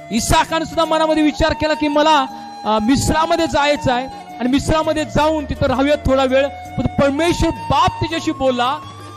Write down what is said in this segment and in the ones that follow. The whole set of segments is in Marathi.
इसाकाने सुद्धा मनामध्ये विचार केला की मला मिस्रामध्ये जायचं आहे आणि मिस्रामध्ये जाऊन तिथं राहूयात थोडा वेळ. पण परमेश्वर बाप त्याच्याशी बोलला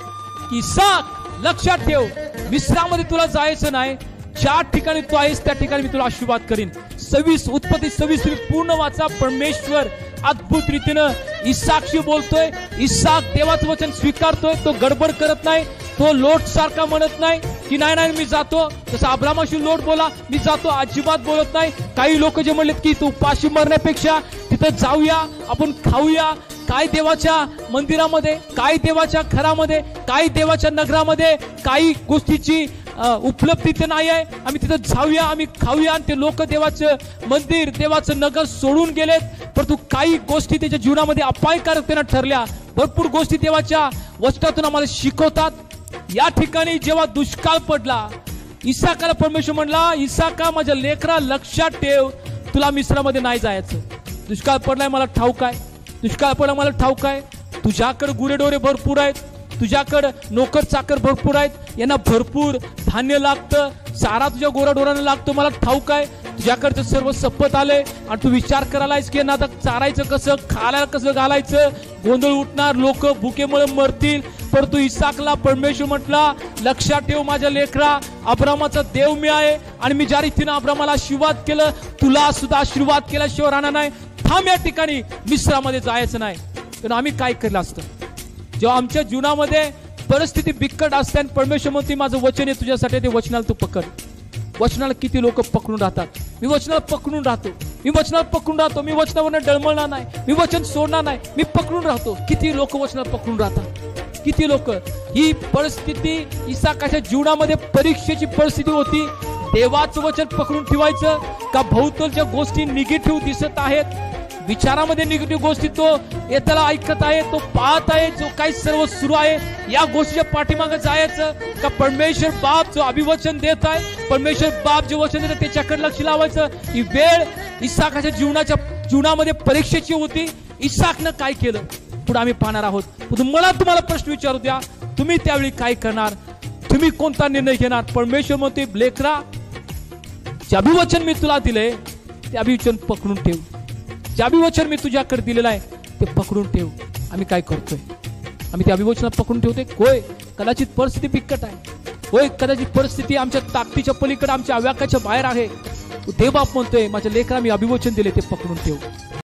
की इसाक लक्षात ठेव, मिस्रामध्ये तुला जायचं नाही, ज्या ठिकाणी तू आहेस त्या ठिकाणी मी तुला आशीर्वाद करीन. 26 उत्पत्ती 26 पूर्ण वाचा. परमेश्वर अद्भुत रीतीनं इसाकशी बोलतोय. इसाक देवाचं वचन स्वीकारतोय. तो गडबड करत नाही. तो लोट सारखा म्हणत नाही की नाही नाही मी जातो. जसं अब्रामाशी लोट बोला मी जातो, अजिबात बोलत नाही. काही लोक जे म्हणलेत की तू उपाशी मरण्यापेक्षा तिथं जाऊया, आपण खाऊया, काय देवाच्या मंदिरामध्ये, काय देवाच्या घरामध्ये, काय देवाच्या नगरामध्ये काही गोष्टीची उपलब्धी तर नाही आहे. आम्ही तिथं जाऊया, आम्ही खाऊया. आणि ते लोक देवाचं मंदिर, देवाचं नगर सोडून गेलेत. परंतु काही गोष्टी त्याच्या जीवनामध्ये अपायकारक त्यांना ठरल्या. भरपूर गोष्टी देवाच्या वचनातून आम्हाला शिकवतात. या ठिकाणी जेव्हा दुष्काळ पडला, इसाकाला परमेश्वर म्हणला, इसाका माझ्या लेकरा लक्षात ठेव, तुला मिस्रामध्ये नाही जायचं. दुष्काळ पडलाय मला ठाऊक आहे, दुष्काळ पडला मला ठाऊक आहे. तुझ्याकडे गुरेढोरे भरपूर आहेत, तुझ्याकडे नोकर चाकर भरपूर आहेत, यांना भरपूर धान्य लागतं, चारा तुझ्या गोराढोरांना लागतो, मला ठाऊक आहे. तुझ्याकडचं सर्व संपत आलंय आणि तू विचार करायलायस की यांना आता चारायचं कसं, खायला कसं घालायचं. गोंधळ उठणार, लोक भुकेमुळे मरतील. परंतु इसाकला परमेश्वर म्हटला, लक्षात ठेव माझ्या लेकरा, अब्रामाचा देव मी आहे आणि मी ज्या रीतीनं अब्रामाला आशीर्वाद केलं, तुला सुद्धा आशीर्वाद केल्याशिवाय राहणार नाही. थांब, या ठिकाणी मिस्रामध्ये जायचं नाही. कारण आम्ही काय केलं असतं जेव्हा आमच्या जीवनामध्ये परिस्थिती बिकट असते आणि परमेश्वर म्हणते माझं वचन आहे तुझ्यासाठी, ते वचनाला तू पकड. वचनाला किती लोक पकडून राहतात. मी वचनाला पकडून राहतो, मी वचनाला पकडून राहतो, मी वचनावर डळमळणार नाही, मी वचन सोडणार नाही, मी पकडून राहतो. किती लोक वचनाला पकडून राहतात, किती लोक. ही परिस्थिती इसाकाच्या जीवनामध्ये परीक्षेची परिस्थिती होती. देवाचं वचन पकडून ठेवायचं का भोवतालच्या गोष्टी निगेटिव्ह दिसत आहेत, विचारामध्ये निगेटिव्ह गोष्टी तो येताला ऐकत आहे, तो पाहत आहे, जो काही सर्व सुरू आहे या गोष्टीच्या पाठीमागे जायचं का परमेश्वर बाप जो अभिवचन देत आहे, परमेश्वर बाप जे वचन देत त्याच्याकडे लक्ष लावायचं. ही वेळ इसाकाच्या जीवनामध्ये परीक्षेची होती. इसाकनं काय केलं पुढे आम्ही पाहणार आहोत. मला तुम्हाला प्रश्न विचारू द्या, तुम्ही त्यावेळी काय करणार, तुम्ही कोणता निर्णय घेणार. परमेश्वर म्हणते, लेकरा जे अभिवचन मी तुला दिले ते अभिवचन पकडून ठेव, जे अभिवचन मी तुझ्याकडे दिलेलं आहे ते पकडून ठेव. आम्ही काय करतोय, आम्ही ते अभिवचनात पकडून ठेवतोय. होय कदाचित परिस्थिती बिकट आहे, होय कदाचित परिस्थिती आमच्या ताकदीच्या पलीकडे, आमच्या आव्याकाच्या बाहेर आहे. देव बाप म्हणतोय, माझ्या लेकरा मी अभिवचन दिले ते पकडून ठेव.